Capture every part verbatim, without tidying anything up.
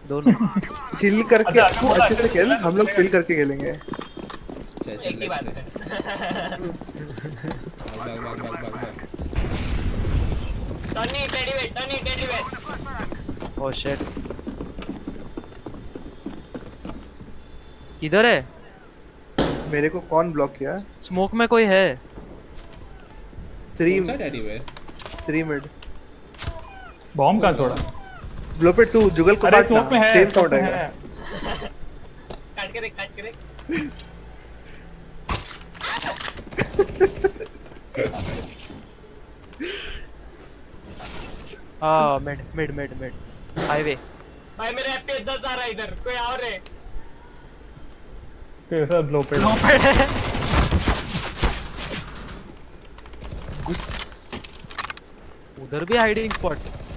दोनों चिल करके तू अच्छे से खेल, हम लोग चिल करके खेलेंगे। एक ही बात है। भाग भाग भाग भाग भाग। Tony Teddy wait, Tony Teddy wait. Oh shit, किधर है? मेरे को कौन ब्लॉक किया? स्मोक में कोई है? थ्री कौन सा daddy where? Three mid bomb का थोड़ा ब्लो पे टू जुगल को अरे काटना, स्मोक में है, सेम स्मोक साउंड में आएगा। है। काट के देख, काट के देख। हाँ mid mid mid mid highway. भाई मेरा एफपीएस दस आ रहा है इधर, कोई और है? कैसा ब्लो पे उधर भी हाइडिंग स्पॉट।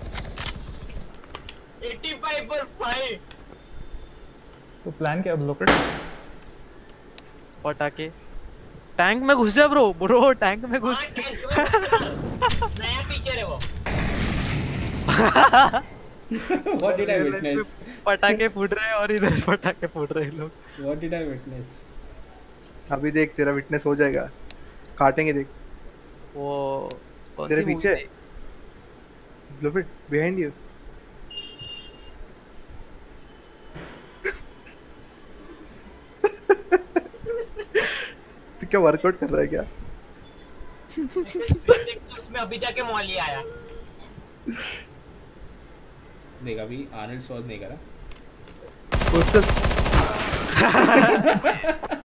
पचासी पर फाइव। तो प्लान क्या ब्लो पे? पटाके टैंक में घुस जा ब्रो, ब्रो टैंक में घुस। हाँ, टैंक में घुस जा। नया फीचर है वो। What did I witness? पटाके फूट रहे हैं और इधर पटाके फूट रहे हैं लोग। What did I witness? अभी देख तेरा विटनेस हो जाएगा, काटेंगे देख। वो कौन तेरे सी पीछे movie थी? ब्लो पे बिहाइंड यू। तू क्या वर्कआउट कर रहा है क्या? उसमें अभी जाके मॉली आया। देख अभी आर्नल्ड श्वार्ज़नेगर नहीं करा। उससे